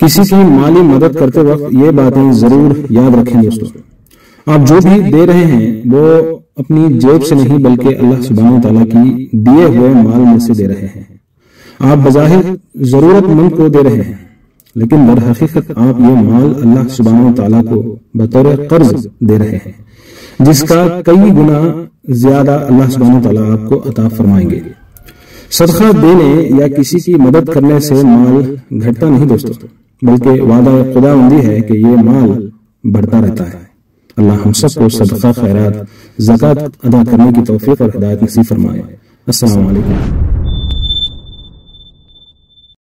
किसी की माली मदद करते वक्त ये बातें जरूर याद रखें दोस्तों। आप जो भी दे रहे हैं वो अपनी जेब से नहीं बल्कि अल्लाह सुब्हानहू तआला की दिए हुए माल में से दे रहे हैं। आप बज़ाहिर जरूरतमंद को दे रहे हैं, लेकिन दर हकीकत आप ये माल अल्लाह सुब्हानहू तआला को बतौर कर्ज दे रहे हैं, जिसका कई गुना ज्यादा अल्लाह सुब्हानहू तआला आपको अता फरमाएंगे। सदका देने या किसी की मदद करने से माल घटता नहीं दोस्तों, बल्कि वादा खुदाबंदी है कि ये माल बढ़ता रहता है। अल्लाह हम सबको सदका, खैरात, ज़कात अदा करने की तौफीक और हिदायत नसीब फरमाए। अस्सलाम वालेकुम।